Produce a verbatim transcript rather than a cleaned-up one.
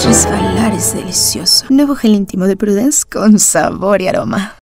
Resbalar es delicioso. Nuevo gel íntimo de Prudence con sabor y aroma.